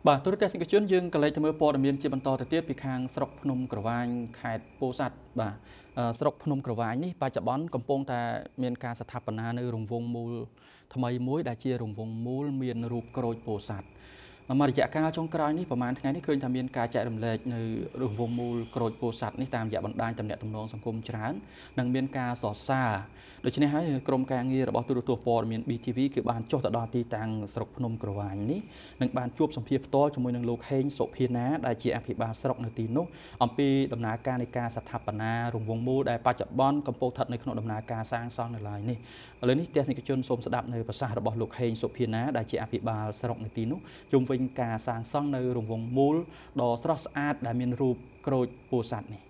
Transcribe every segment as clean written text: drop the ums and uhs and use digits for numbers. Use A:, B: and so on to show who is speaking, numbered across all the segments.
A: បាទទូរទស្សនិកជនយើងក៏លេចទៅមើលព័ត៌មានជាបន្តទៅទៀតពីខាងស្រុកភ្នំក្រវាញខេត្តពោធិ៍សាត់បាទស្រុកភ្នំក្រវាញនេះបច្ចុប្បន្នកំពុងតែមានការស្ថាបនានៅរង្វង់មូលថ្មីមួយដែលជារង្វង់មូលមានរូបក្រូចពោធិ៍សាត់មករយៈកាលចុងក្រោយនេះប្រហែលថ្ងៃនេះឃើញថាមានការចែករំលែកនៅរង្វង់មូលក្រូចពោធិ៍សាត់នេះតាមរយៈបណ្ដាញទំនាក់ទំនងសង្គមច្រើននិងមានការសរសើរដូច្នេះហើយក្រុមការងាររបស់ទូរទស្សន៍ព័ត៌មាន BTV គឺបានចុះទៅដល់ទីតាំងស្រុកភ្នំក្រវាញនេះនិងបានជួបសម្ភាសផ្ទាល់ជាមួយនឹងលោកហេងសុភាណាដែលជាអភិបាលស្រុកនៅទីនោះអំពីដំណើរការនៃការស្ថាបនារង្វង់មូលដែលបច្ចុប្បន្នកំពុងស្ថិតនៅក្នុងដំណើរការសាងសង់នៅឡើយនេះឥឡូវនេះទស្សនិកជនសូមស្ដាប់នៅប្រសាសន៍របស់លោកហេងសុភាណាដែលជាអភិបាលស្រុកនៅទីនោះជុំវិញការសាងសង់នៅរង្វង់មូលដ៏ស្រស់ស្អាតដែលមានរូបក្រូចពោធិ៍សាត់នេះ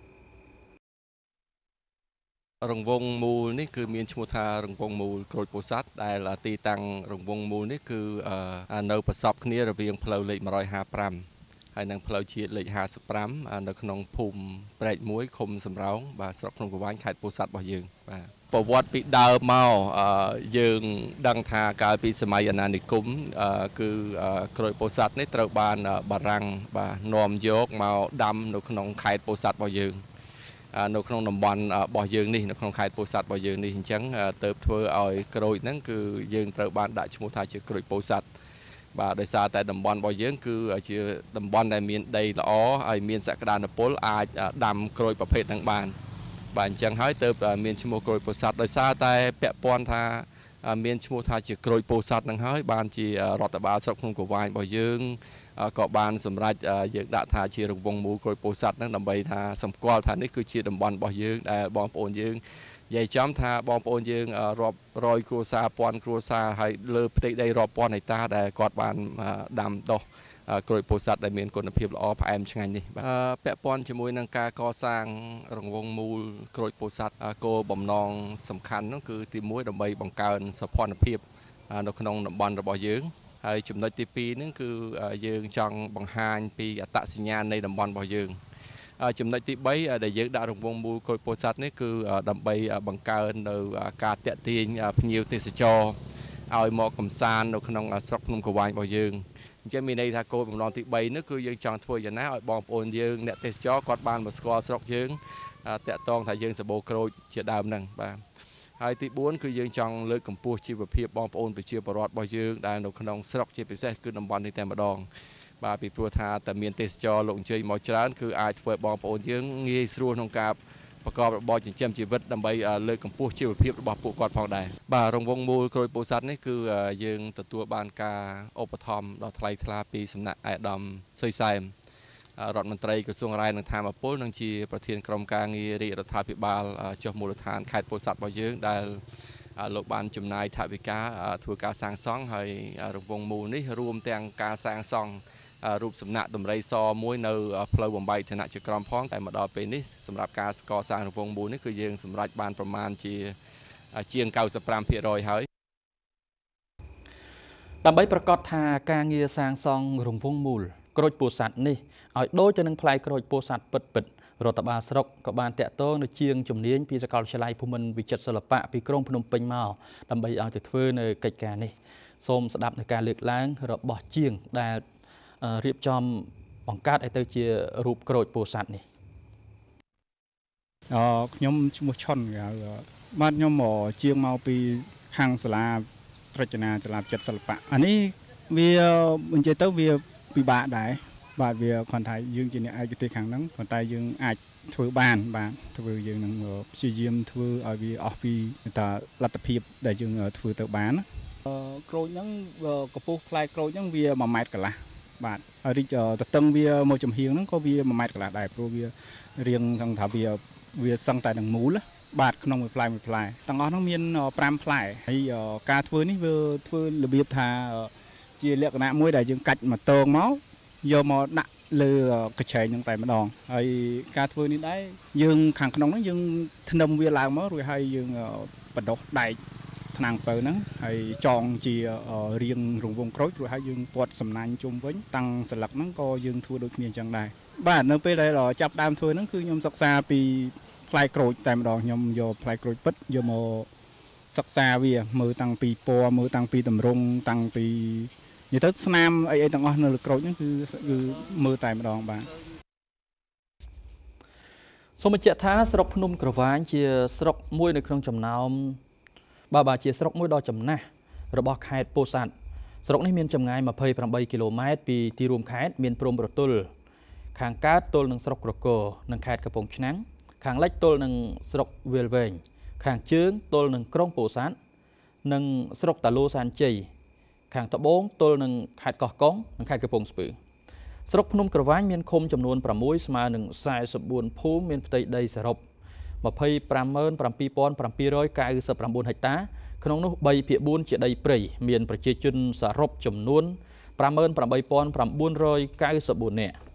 B: រង្វង់មូលនេះគឺមានឈ្មោះថារង្វង់មូលក្រូចពោធិ៍សាត់ដែលទីតាំងរង្វង់មូលនេះគឺនៅប្រសពគ្នារវាងផ្លូវលេខ155ហើយនិងផ្លូវជាតិលេខ55នៅក្នុងភូមិព្រែក1ឃុំសំរោងបាទស្រុកភ្នំក្រវាញខេត្តពោធិ៍សាត់របស់យើងបាទប្រវត្តិពីដើមមកយើងដឹងថាកាលពីសម័យអាណានិគមគឺក្រូចពោធិ៍សាត់នេះត្រូវបានបារាំងបាទនាំយកមកដាំនៅក្នុងខេត្តពោធិ៍សាត់របស់យើងនៅក្នុងតំបន់របស់យើងនេះនៅក្នុងខេត្តពោធិ៍សាត់របស់យើងនេះអញ្ចឹងទៅធ្វើឲ្យក្រូចហ្នឹងគឺយើងត្រូវបានដាក់ឈ្មោះថាជាក្រូចពោធិ៍សាត់បាទដោយសារតែតំបន់របស់យើងគឺជាតំបន់ដែលមានដីល្អហើយមានសក្តានុពលអាចដាំក្រូចប្រភេទហ្នឹងបានបាទអញ្ចឹងហើយទៅមានឈ្មោះក្រូចពោធិ៍សាត់ដោយសារតែពាក់ព័ន្ធថាមានឈ្មោះថាជាក្រូចពោធិ៍សាត់ហ្នឹងហើយបានជារដ្ឋបាលស្រុកភ្នំក្រវាញរបស់យើងក៏បានសម្រេចយើងដាក់ថាជារង្វង់មូលក្រូចពោធិ៍សាត់ហ្នឹងដើម្បីថាសម្គាល់ថានេះគឺជាតំបន់របស់យើងដែលបងប្អូនយើងនិយាយចំថាបងប្អូនយើងរាប់រយគ្រួសារពាន់គ្រួសារហើយលើផ្ទៃដីរាប់ពាន់ហិកតាដែលគាត់បានដាំដុះក្រូចពោធិ៍សាត់ដែលមានគុណភាពល្អផ្អែមឆ្ងាញ់នេះបាទពាក់ព័ន្ធជាមួយនឹងការកសាងរង្វង់មូលក្រូចពោធិ៍សាត់គោលបំណងសំខាន់នោះគឺទី1ដើម្បីបង្កើនសោភ័ណភាពនៅក្នុងតំបន់របស់យើងហើយចំណុចទី2ហ្នឹងគឺយើងចង់បង្ហាញពីអត្តសញ្ញាណនៃតំបន់របស់យើងចំណុចទី3ដែលយើងដាក់រង្វង់មូលក្រូចពោធិ៍សាត់នេះគឺដើម្បីបង្កើននៅការតាក់ទាញភ្ញៀវទេសចរឲ្យមកកំសាន្តនៅក្នុងស្រុកភ្នំក្រវាញរបស់យើងអញ្ចឹងមានន័យថាគោលបំណងទី3នេះគឺយើងចង់ធ្វើយ៉ាងណាឲ្យបងប្អូនយើងអ្នកទេសចរគាត់បានមកស្គាល់ស្រុកយើងតាក់ទងថាយើងសម្បូរក្រូចជាដើមហ្នឹងបាទហើយទី4គឺយើងចង់លើកកម្ពស់ជីវភាពបងប្អូនប្រជាពលរដ្ឋរបស់យើងដែលនៅក្នុងស្រុកជាពិសេសគឺតំបន់នេះតែម្ដងបាទពីព្រោះថាតែមានទេសចរលោកអញ្ជើញមកច្រើនគឺអាចធ្វើបងប្អូនយើងងាយស្រួលក្នុងការប្រកបរបរចិញ្ចឹមជីវិតដើម្បីលើកកម្ពស់ជីវភាពរបស់ពួកគាត់ផងដែរបាទរង្វង់មូលក្រូចពោធិ៍សាត់នេះគឺយើងទទួលបានការឧបត្ថម្ភដ៏ថ្លៃថ្លាពីសំណាក់អាយដាមសុយសែមរដ្ឋមន្ត្រីក្រសួងរាយនឹងធម្មពលនិងជាប្រធានក្រុមការងាររាជរដ្ឋាភិបាលចុះមូលដ្ឋានខេត្តពោធិ៍សាត់របស់យើងដែលលោកបានចំណាយថវិកាធ្វើការសាងសង់ហើយរង្វង់មូលនេះរួមទាំងការសាងសង់រូបសំណាកដំរីសមួយនៅផ្លូវបំបីឋានៈជាក្រមផងតែមកដល់ពេលនេះសម្រាប់ការកសាងរង្វង់មូលនេះគឺយើងសម្រេចបានប្រមាណជាង 95% ហើយ
A: ដើម្បីប្រកាសថាការងារសាងសង់រង្វង់មូលក្រូចពោធិ៍សាត់នេះឲ្យដូចទៅនឹងផ្លែក្រូចពោធិ៍សាត់ពិតរដ្ឋបាលស្រុកក៏បានតាក់ទងនៅជាងជំនាញពីសាកលវិទ្យាល័យភូមិន្ទវិចិត្រសិល្បៈពីក្រុងភ្នំពេញមកដើម្បីឲ្យទៅធ្វើនៅកិច្ចការនេះសូមស្ដាប់នៅការលើកឡើងរបស់ជាងដែលរៀបចំបង្កើតឲ្យទៅជារូបក្រូចពោធិ៍សាត់នេះ
C: ខ្ញុំឈ្មោះឈុនបាទខ្ញុំជាងមកពីខាងសាលារចនាសាលាចិត្តសិល្បៈអានេះវានិយាយទៅវាពិបាកដែរបាទវាគាត់ថាយើងជាអ្នកឯកទេសខាងហ្នឹងប៉ុន្តែយើងអាចធ្វើបានបាទធ្វើយើងនឹងព្យាយាមធ្វើឲ្យវាអស់ពីលទ្ធភាពដែលយើងធ្វើទៅបានក្រូចហ្នឹងកម្ពស់ផ្លែក្រូចហ្នឹងវា1ម៉ែត្រកន្លះបាទហើយរីកតឹងវាមកចំហៀងហ្នឹងក៏វា1ម៉ែត្រកន្លះដែរព្រោះវារៀងសឹងថាវាសឹងតែនឹងមូលបាទក្នុងមួយផ្លែទាំងអស់ហ្នឹងមាន5ផ្លែហើយការធ្វើនេះវាធ្វើរបៀបថាជាលក្ខណៈមួយដែលយើងកាច់មកតងមកយកមកដាក់លើកញ្ឆែងហ្នឹងតែម្ដងហើយការធ្វើនេះដែរយើងខាងក្នុងហ្នឹងយើងធ្នឹមវាឡើងមករួចហើយយើងបដោះដែកថ្នាំងពៅហ្នឹងហើយចងជារាងរង្វង់ក្រូចរួចហើយយើងព័ទ្ធសំណាញ់ជុំវិញតាំងស្លឹកហ្នឹងក៏យើងធ្វើដូចគ្នាអញ្ចឹងដែរបាទនៅពេលដែលចាប់ដើមធ្វើហ្នឹងគឺខ្ញុំសិក្សាពីផ្លែក្រូចតែម្ដងខ្ញុំយកផ្លែក្រូចពិតយកមកសិក្សាវាមើលតាំងពីពណ៌មើលតាំងពីទម្រង់តាំងពីនិយាយទៅស្នាមអីទាំងអស់នៅលើក្រូចហ្នឹងគឺមើលតែម្ដងបាទ
A: សូមបញ្ជាក់ថាស្រុកភ្នំក្រវាញជាស្រុកមួយនៅក្នុងចំណោមបាទជាស្រុកមួយដ៏ចំណាស់របស់ខេត្តពោធិ៍សាត់ស្រុកនេះមានចម្ងាយ28គីឡូម៉ែត្រពីទីរួមខេត្តមានព្រំប្រទល់ខាងកើតទល់នឹងស្រុកក្រគរនិងខេត្តកំពង់ឆ្នាំងខាងលិចទល់នឹងស្រុកវាលវែងខាងជើងទល់នឹងក្រុងពោធិ៍សាត់និងស្រុកតាឡូសានជ័យខាងត្បូងទល់នឹងខេត្តកោះកុងនិងខេត្តកំពង់ស្ពឺស្រុកភ្នំក្រវាញមានឃុំចំនួន6ស្មើនឹង44ភូមិមានផ្ទៃដីសរុប257,799 ហិកតាក្នុងនោះ3/4ជាដីព្រៃមានប្រជាជនសរុបចំនួន58,994នាក់